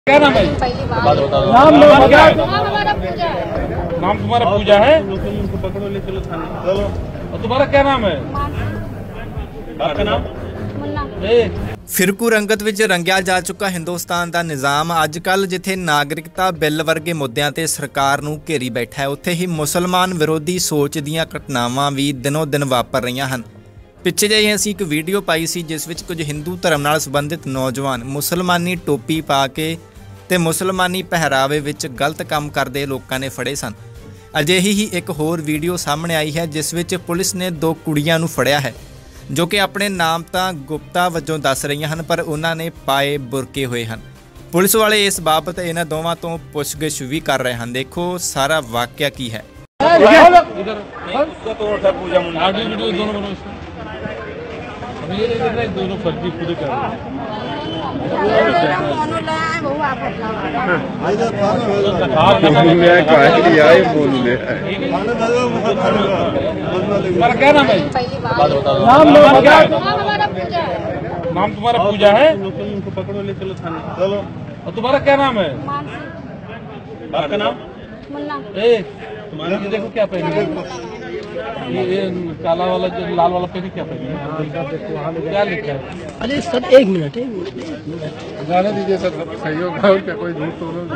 क्या नाम है? नाम क्या है? नाम तुम्हारा पूजा है? पकड़ो ले चलो थाने। चलो। और तुम्हारा क्या नाम है? आपका नाम? ਫਿਰਕੂ ਰੰਗਤ ਵਿੱਚ ਰੰਗਿਆ ਜਾ ਚੁੱਕਾ ਹਿੰਦੁਸਤਾਨ ਦਾ ਨਿਜ਼ਾਮ ਅੱਜ ਕੱਲ੍ਹ ਜਿੱਥੇ ਨਾਗਰਿਕਤਾ ਬਿੱਲ ਵਰਗੇ ਮੁੱਦਿਆਂ ਤੇ ਸਰਕਾਰ ਨੂੰ ਘੇਰੀ ਬੈਠਾ ਹੈ, ਉੱਥੇ ਹੀ ਮੁਸਲਮਾਨ ਵਿਰੋਧੀ ਸੋਚ ਦੀਆਂ ਘਟਨਾਵਾਂ ਵੀ ਦਿਨੋਂ ਦਿਨ ਵਾਪਰ ਰਹੀਆਂ ਹਨ। ਪਿੱਛੇ ਜਿਹੇ ਅਸੀਂ ਇੱਕ ਵੀਡੀਓ ਪਾਈ ਸੀ ਜਿਸ ਵਿੱਚ ਕੁਝ ਹਿੰਦੂ ਧਰਮ ਨਾਲ ਸੰਬੰਧਿਤ ਨੌਜਵਾਨ ਮੁਸਲਮਾਨੀ ਟੋਪੀ ਪਾ ਕੇ ਤੇ ਮੁਸਲਮਾਨੀ ਪਹਿਰਾਵੇ ਵਿੱਚ ਗਲਤ ਕੰਮ ਕਰਦੇ ਲੋਕਾਂ ਨੇ ਫੜੇ ਸਨ। ਅਜਿਹੀ ਹੀ ਇੱਕ ਹੋਰ ਵੀਡੀਓ ਸਾਹਮਣੇ ਆਈ ਹੈ ਜਿਸ ਵਿੱਚ ਪੁਲਿਸ ਨੇ 2 ਕੁੜੀਆਂ ਨੂੰ ਫੜਿਆ ਹੈ जो कि अपने नाम तो गुप्ता वजों दस रही हैं पर उन्होंने पाए बुरके हुए हैं। पुलिस वाले इस बाबत इन्होंने दोवां तो पुछगिछ भी कर रहे हैं। देखो सारा वाकया की है। दोनों फर्जी पूरे कर क्या नाम है? नाम तुम्हारा पूजा है? पकड़ो ले चलो थाने। चलो। और तुम्हारा क्या नाम है? आपका नाम? तुम्हारा ये देखो क्या पहने, ये काला वाला जो लाल वाला पहने क्या पहने, क्या लिखा है? अरे सर एक मिनट जाने दीजिए सर, सहयोग क्या कोई झूठ तो नहीं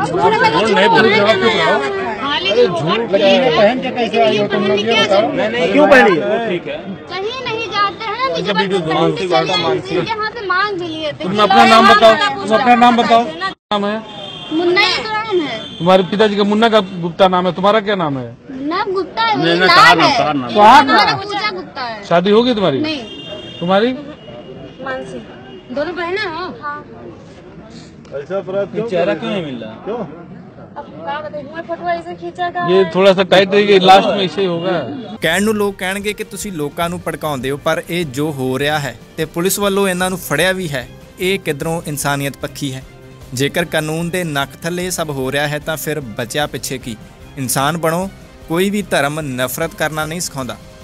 झूठ पहन के कैसे आई हो तुम लोग, ये बताओ। क्यों पहनी? ठीक है कहीं नहीं जाते हैं ना, यहाँ पे मांग भी लिए थे। तुम अपना नाम बताओ, तुम अपना नाम बताओ। नाम है मुन्ना नाम है। तुम्हारे पिताजी का मुन्ना का गुप्ता नाम है, तुम्हारा क्या नाम है? मुन्ना गुप्ता है, पूजा गुप्ता है। शादी होगी तुम्हारी? नहीं। तुम्हारी? मानसी। दोनों बहना हो? हाँ। ऐसा चेहरा क्यों नहीं मिल रहा? क्यों? फोटो ऐसे खींचा का ये थोड़ा सा टाइट रहेगी, लास्ट में इसे होगा। ਕਹਿਣ ਨੂੰ ਲੋਕ ਕਹਿਣਗੇ ਕਿ ਤੁਸੀਂ ਲੋਕਾਂ ਨੂੰ ਭੜਕਾਉਂਦੇ ਹੋ, ਪਰ ਇਹ ਜੋ ਹੋ ਰਿਹਾ ਹੈ ਤੇ ਪੁਲਿਸ ਵੱਲੋਂ ਇਹਨਾਂ ਨੂੰ ਫੜਿਆ ਵੀ ਹੈ, ਇਹ ਕਿਧਰੋਂ ਇਨਸਾਨੀਅਤ ਪੱਖੀ ਹੈ। ਜੇਕਰ ਕਾਨੂੰਨ ਦੇ ਨੱਕ ਥੱਲੇ ਸਭ ਹੋ ਰਿਹਾ ਹੈ ਤਾਂ ਫਿਰ ਬਚਿਆ ਪਿੱਛੇ ਕੀ। ਇਨਸਾਨ ਬਣੋ, ਕੋਈ ਵੀ ਧਰਮ ਨਫ਼ਰਤ ਕਰਨਾ ਨਹੀਂ ਸਿਖਾਉਂਦਾ।